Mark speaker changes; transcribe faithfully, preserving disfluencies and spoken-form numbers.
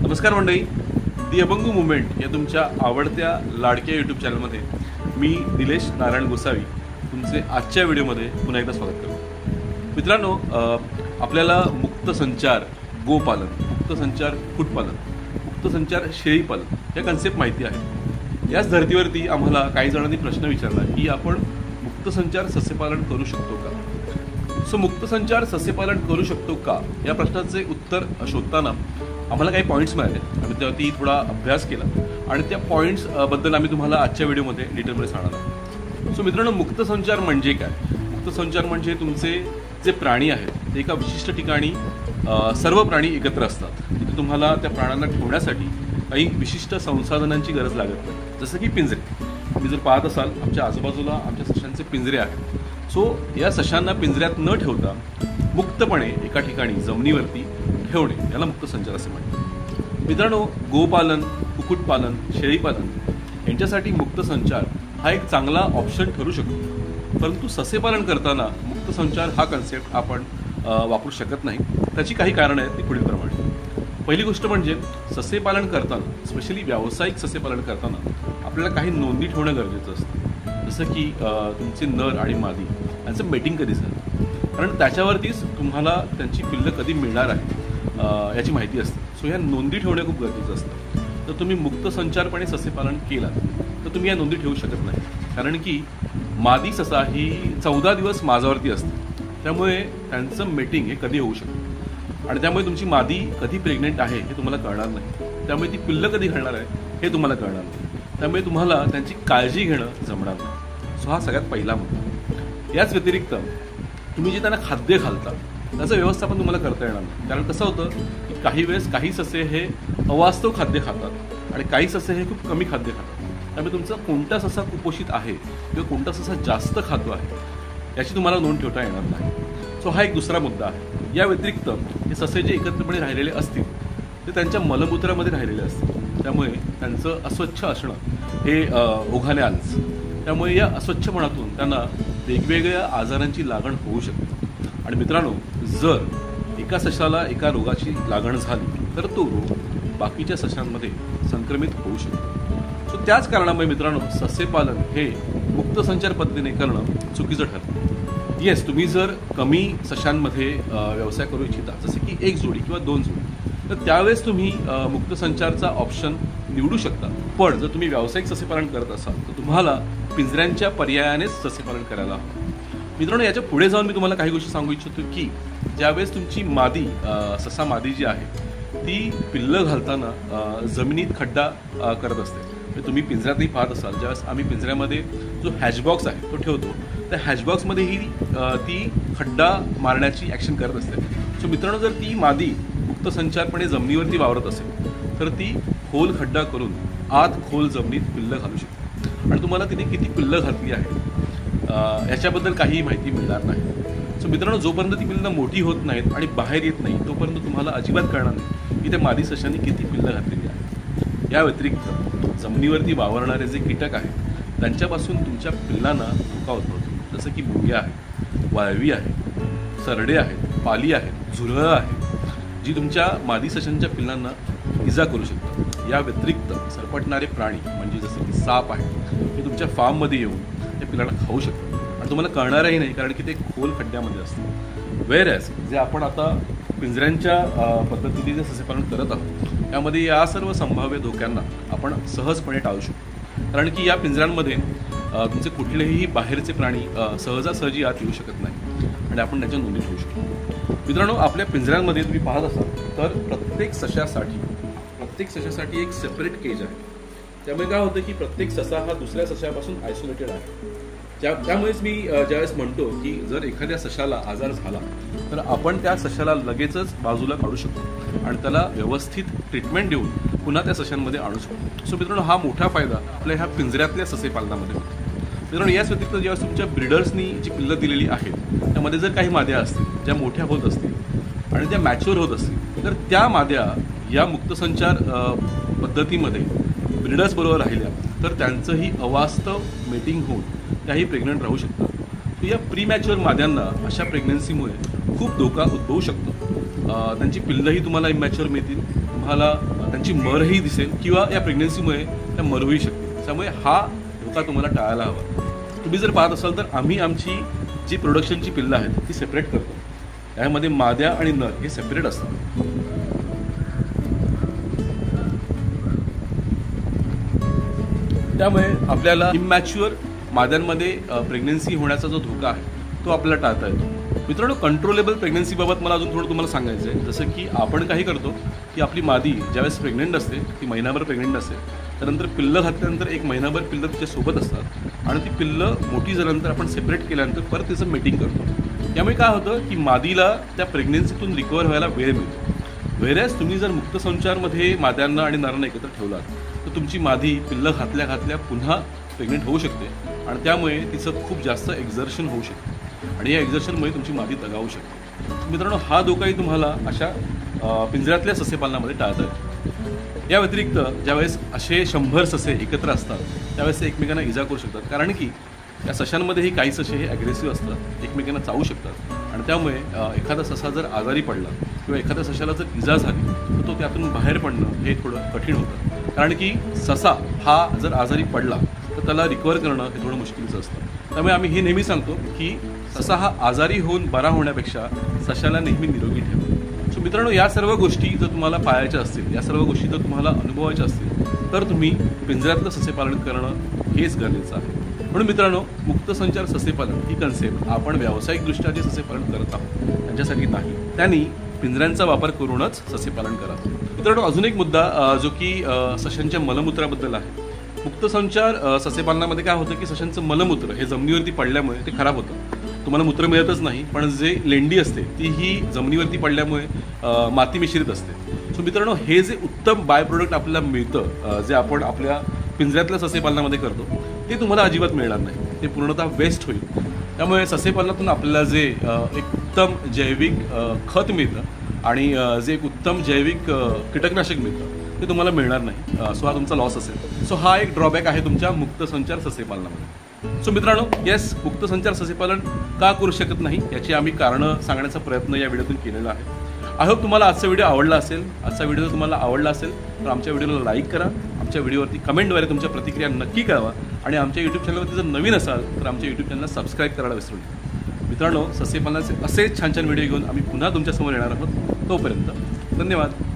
Speaker 1: नमस्कार मंडळी, दी अभंग मुवमेंट या तुमच्या आवडत्या लाडक्या यूट्यूब चॅनलमध्ये मी निलेश नारायण गोसावी तुमचे आजच्या व्हिडिओमध्ये पुन्हा एकदा स्वागत करतो। मित्रांनो, आपल्याला मुक्त संचार गोपालन, मुक्त संचार कुक्कुटपालन, मुक्त संचार शेळीपालन या कन्सेप्ट माहिती आहे। याच धर्तीवरती आम्हाला काही जणांनी प्रश्न विचारला की आपण मुक्त संचार सस्यपालन करू शकतो का। सो मुक्त संचार सस्यपालन करू शकतो का या प्रश्नाचे उत्तर शोधताना आम्हाला काही पॉईंट्स मिळाले। आम्ही त्यावरती थोडा अभ्यास केला आणि त्या पॉईंट्स बद्दल आम्ही तुम्हाला आजच्या व्हिडिओमध्ये डिटेलमध्ये सांगणार आहोत। सो मित्रांनो, मुक्त संचार म्हणजे काय? मुक्त संचार म्हणजे तुमचे जे प्राणी आहेत ते एका विशिष्ट ठिकाणी सर्व प्राणी एकत्र असतात। तिथे तुम्हाला त्या प्राण्यांना ठेवण्यासाठी काही विशिष्ट संसाधनांची गरज लागत नाही, जसं की पिंजरे। तुम्ही जर पाहत असाल आमच्या आजूबाजूला आमच्या सशांचे पिंजरे आहेत। सो या सशांना पिंजऱ्यात न ठेवता मुक्तपणे एका ठिकाणी जमिनीवरती ठेवणे याला मुक्त संचार असे म्हणतात। मित्रांनो, गोपालन, कुक्कुटपालन, शेळीपालन यांच्यासाठी मुक्त संचार हा एक चांगला ऑप्शन ठरू शकतो, परंतु सस्यपालन करताना मुक्त संचार हा कन्सेप्ट आपण वापरू शकत नाही। त्याची काही कारणं आहेत, ती पुढीलप्रमाणे। पहिली गोष्ट म्हणजे सस्यपालन करताना, स्पेशली व्यावसायिक सस्यपालन करताना आपल्याला काही नोंदी ठेवणं गरजेचं असतं, जसं की तुमचे नर आणि मादी यांचं मेटिंग कधी झालं, कारण त्याच्यावरतीच तुम्हाला त्यांची पिल्लं कधी मिळणार आहे याची माहिती असते। सो ह्या नोंदी ठेवणे खूप गरजेचं असतं। तर तुम्ही मुक्त संचारपणे सस्यपालन केलात तर तुम्ही या नोंदी ठेवू शकत नाही, कारण की मादी ससा ही चौदा दिवस माझावरती असते, त्यामुळे त्यांचं मेटिंग हे कधी होऊ शकतं आणि त्यामुळे तुमची मादी कधी प्रेग्नेंट आहे हे तुम्हाला कळणार नाही, त्यामुळे ती पिल्लं कधी घालणार आहे हे तुम्हाला कळणार नाही, त्यामुळे तुम्हाला त्यांची काळजी घेणं जमणार नाही। सो हा सगळ्यात पहिला मुद्दा। याच व्यतिरिक्त तुम्ही जे त्यांना खाद्य घालता त्याचं व्यवस्थापन तुम्हाला करता येणार नाही, कारण कसं होतं की काही वेळेस काही ससे हे अवास्तव खाद्य खातात आणि काही ससे हे खूप कमी खाद्य खातात, त्यामुळे तुमचा कोणता ससा कुपोषित आहे किंवा कोणता ससा जास्त खातो आहे याची तुम्हाला नोंद ठेवता येणार नाही। सो हा एक दुसरा मुद्दा आहे। या व्यतिरिक्त हे ससे जे एकत्रपणे राहिलेले असतील ते त्यांच्या मलमूत्रामध्ये राहिलेले असतील, त्यामुळे त्यांचं अस्वच्छ असणं हे ओघाने आलंच, त्यामुळे या अस्वच्छपणातून त्यांना वेगवेगळ्या आजारांची लागण होऊ शकते। आणि मित्रांनो, जर एका सशाला एका रोगाची लागण झाली तर तो रोग बाकीच्या सशांमध्ये संक्रमित होऊ शकतो। सो त्याच कारणामुळे मित्रांनो, सस्यपालन हे मुक्त संचार पद्धतीने करणं चुकीचं ठरतं। येस, तुम्ही जर कमी सशांमध्ये व्यवसाय करू इच्छिता, जसे की एक जोडी किंवा दोन जोडी, तर त्यावेळेस तुम्ही मुक्त संचारचा ऑप्शन निवडू शकता। पण जर तुम्ही व्यावसायिक सस्यपालन करत असाल तर तुम्हाला पिंजऱ्यांच्या पर्यायानेच सस्यपालन करायला हवं। मित्रांनो, याच्या पुढे जाऊन मी तुम्हाला काही गोष्टी सांगू इच्छितो की ज्यावेळेस तुमची मादी ससा मादी जी आहे ती पिल्लं घालताना जमिनीत खड्डा करत असते। म्हणजे तुम्ही पिंजऱ्यातही पाहत असाल, ज्यावेळेस आम्ही पिंजऱ्यामध्ये जो हॅचबॉक्स आहे तो ठेवतो, त्या हॅचबॉक्समध्येही ती खड्डा मारण्याची ॲक्शन करत असते। सो मित्रांनो, जर ती मादी मुक्त संचारपणे जमिनीवरती वावरत असेल तर ती खोल खड्डा करून आत खोल जमिनीत पिल्लं घालू शकते आणि तुम्हाला तिने किती पिल्लं घातली आहे याच्याबद्दल काही माहिती मिळणार नाही। सो मित्रांनो, जोपर्यंत ती पिल्लं मोठी होत नाहीत आणि बाहेर येत नाही तोपर्यंत तुम्हाला अजिबात कळणार नाही की त्या मादी सशांनी किती पिल्लं घातलेली आहे। या व्यतिरिक्त जमिनीवरती वावरणारे जे कीटक आहेत त्यांच्यापासून तुमच्या पिल्लांना धोका उद्भवतो, जसं की मुंग्या आहेत, वाळवी आहेत, सरडे आहेत, पाली आहेत, झुरळं आहेत, जी तुमच्या मादी सशांच्या पिल्लांना इजा करू शकतात। या व्यतिरिक्त सरपटणारे प्राणी म्हणजे जसं की साप आहे, हे तुमच्या फार्ममध्ये येऊन त्या पिल्लांना खाऊ शकतात आणि तुम्हाला कळणारही नाही, कारण की ते खोल खड्ड्यामध्ये असतं। वेअरएज जे आपण आता पिंजऱ्यांच्या पद्धतीने जे सस्यपालन करत आहोत त्यामध्ये या सर्व संभाव्य धोक्यांना आपण सहजपणे टाळू शकतो, कारण की या पिंजऱ्यांमध्ये तुमचे कुठलेही बाहेरचे प्राणी सहजासहजी आत येऊ शकत नाही आणि आपण त्याच्या नोंदी ठेवू शकतो। मित्रांनो, आपल्या पिंजऱ्यांमध्ये तुम्ही पाहत असाल तर प्रत्येक सशासाठी प्रत्येक सशासाठी एक सेपरेट केज आहे। त्यामुळे काय होतं की प्रत्येक ससा हा दुसऱ्या सशापासून आयसोलेटेड आहे। त्या त्यामुळेच मी ज्यावेळेस म्हणतो की जर एखाद्या सशाला आजार झाला तर आपण त्या सशाला लगेचच बाजूला काढू शकतो आणि त्याला व्यवस्थित ट्रीटमेंट देऊन पुन्हा त्या सशांमध्ये आणू शकतो। सो मित्रांनो, हा मोठा फायदा आपल्या ह्या पिंजऱ्यातल्या सस्यपालनामध्ये होतो। मित्रांनो, याच व्यतिरिक्त ज्यावेळेस तुमच्या ब्रिडर्सनी जी पिल्लं दिलेली आहेत त्यामध्ये जर काही माद्या असतील ज्या मोठ्या होत असतील आणि त्या मॅच्युअर होत असतील तर त्या माद्या या मुक्त संचार पद्धतीमध्ये ब्रिडर्स बरोबर राहिल्या तर त्यांचंही अवास्तव मेटिंग होऊन त्याही प्रेग्नंट राहू शकतात। तर या प्रीमॅच्युअर माद्यांना अशा प्रेग्नन्सीमुळे खूप धोका उद्भवू शकतो। त्यांची पिल्लंही तुम्हाला इमॅच्युअर मिळतील, तुम्हाला त्यांची मरही दिसेल किंवा या प्रेग्नन्सीमुळे त्या मरूही शकतील. त्यामुळे हा धोका तुम्हाला टाळायला हवा. तुम्ही जर पाहत असाल तर आम्ही आमची जी प्रोडक्शनची पिल्लं आहेत ती सेपरेट करतो. यामध्ये माद्या आणि नर हे सेपरेट असतात. त्यामुळे आपल्याला इमॅच्युअर माद्यांमध्ये प्रेग्नन्सी होण्याचा जो धोका आहे तो आपल्याला टाळता येतो. मित्रांनो, कंट्रोलेबल प्रेग्नन्सीबाबत मला अजून थोडं तुम्हाला सांगायचं आहे. जसं की आपण काही करतो की आपली मादी ज्यावेळेस प्रेग्नंट असते, ती महिनाभर प्रेग्नंट असते, त्यानंतर पिल्लं घातल्यानंतर एक महिनाभर पिल्लं तिच्यासोबत असतात आणि ती पिल्लं मोठी झाल्यानंतर आपण सेपरेट केल्यानंतर परत तिचं मीटिंग करतो. यामुळे काय होतं की मादीला त्या प्रेग्नन्सीतून रिकवर व्हायला वेळ मिळतो. व्हेरॅज तुम्ही जर मुक्त संचारमध्ये माद्यांना आणि नरांना एकत्र ठेवलात तर तुमची मादी पिल्लं घातल्या घातल्या पुन्हा प्रेग्नेंट होऊ शकते आणि त्यामुळे तिचं खूप जास्त एक्झर्शन होऊ शकते आणि या एक्झर्शनमुळे तुमची मादी दगावू शकते. मित्रांनो, हा धोकाही तुम्हाला अशा पिंजऱ्यातल्या सस्यपालनामध्ये टाळता येतो. या व्यतिरिक्त ज्यावेळेस असे शंभर ससे एकत्र असतात त्यावेळेस ते एकमेकांना इजा करू शकतात, कारण की या सशांमध्येही काही ससे हे ॲग्रेसिव्ह असतात, एकमेकांना चावू शकतात आणि त्यामुळे एखादा ससा जर आजारी पडला किंवा एखाद्या सशाला जर इजा झाली तर तो त्यातून बाहेर पडणं हे थोडं कठीण होतं, कारण की ससा हा जर आजारी पडला तर त्याला रिकवर करणं हे थोडं मुश्किलचं असतं. त्यामुळे आम्ही हे नेहमी सांगतो की ससा हा आजारी होऊन बरा होण्यापेक्षा सशाला नेहमी निरोगी ठेवा. सो मित्रांनो, या सर्व गोष्टी जर तुम्हाला पाळायच्या असतील, या सर्व गोष्टी जर तुम्हाला अनुभवायच्या असतील तर तुम्ही पिंजऱ्यातलं सस्यपालन करणं हेच गरजेचं आहे. म्हणून मित्रांनो, मुक्त संचार सस्यपालन ही कन्सेप्ट आपण व्यावसायिकदृष्ट्या जे सस्यपालन करत आहोत त्यांच्यासाठी नाही, त्यांनी पिंजऱ्यांचा वापर करूनच सस्यपालन करा. मित्रांनो, अजून एक मुद्दा जो की सशांच्या मलमूत्राबद्दल आहे. मुक्त संचार सस्यपालनामध्ये काय होतं की सशांचं मलमूत्र हे जमिनीवरती पडल्यामुळे ते खराब होतं, तुम्हाला मूत्र मिळतच नाही. पण जे लेंडी असते ती ही जमिनीवरती पडल्यामुळे माती मिश्रित असते. सो मित्रांनो, हे जे उत्तम बाय प्रोडक्ट आपल्याला मिळतं जे आपण आपल्या पिंजऱ्यातल्या सस्यपालनामध्ये करतो ते तुम्हाला अजिबात मिळणार नाही, ते पूर्णतः वेस्ट होईल. त्यामुळे सस्यपालनातून आपल्याला जे एक उत्तम जैविक खत मिळतं आणि जे एक उत्तम जैविक कीटकनाशक मिळतं ते तुम्हाला मिळणार नाही. सो हा तुमचा लॉस असेल. सो हा एक ड्रॉबॅक आहे तुमच्या मुक्त संचार सस्यपालनामध्ये. सो मित्रांनो, येस, मुक्त संचार सस्यपालन का करू शकत नाही याची आम्ही कारणं सांगण्याचा प्रयत्न या व्हिडिओतून केलेला आहे. आय होप तुम्हाला आजचा व्हिडिओ आवडला असेल. आजचा व्हिडिओ जर तुम्हाला आवडला असेल तर आमच्या व्हिडिओला लाईक करा, आमच्या व्हिडिओवरती कमेंटद्वारे तुमच्या प्रतिक्रिया नक्की कळवा आणि आमच्या यूट्यूब चॅनलवरती जर नवीन असाल तर आमच्या यूट्यूब चॅनलला सबस्क्राईब करायला विसरू नका. मित्रांनो, सस्यपालनाचे असेच छान छान व्हिडिओ घेऊन आम्ही पुन्हा तुमच्यासमोर येणार आहोत. तोपर्यंत धन्यवाद.